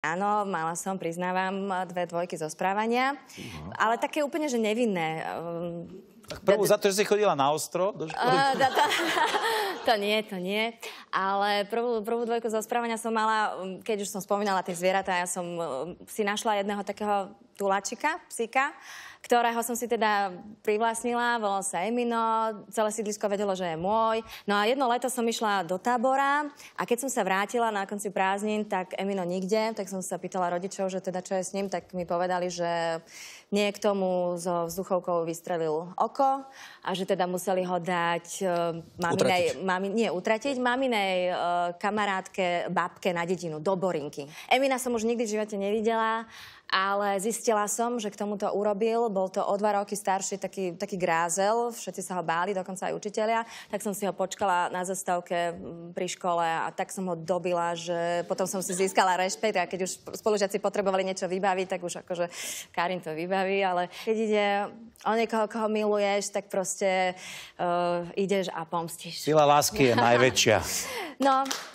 Áno, mala som, priznávam, 2 dvojky zo správania, ale také úplne, že nevinné. Tak prvú za to, že si chodila na ostro do školy? To nie. Ale prvú dvojku zo správania som mala, keď už som spomínala tie zvieratá, ja som si našla jedného takého tulačika, psíka, ktorého som si teda privlastnila, volal sa Emino, celé sídlisko vedelo, že je môj. No a jedno leto som išla do tábora a keď som sa vrátila na konci prázdnin, tak Emino nikde, tak som sa pýtala rodičov, že teda čo je s ním, tak mi povedali, že k tomu so vzduchovkou vystrelil oko a že teda museli ho dať utratiť maminej kamarátke, babke na dedinu, do Borinky. Emina som už nikdy v živote nevidela, ale zistila som, že k tomuto urobil. Bol to o 2 roky starší taký grázel, všetci sa ho báli, dokonca aj učitelia. Tak som si ho počkala na zastávke pri škole a tak som ho dobila, že potom som si získala rešpekt a keď už spolužiaci potrebovali niečo vybaviť, tak už akože Karin to vybaví, ale keď ide o niekoho, koho miluješ, tak proste ideš a pomstíš. Sila lásky je najväčšia. No,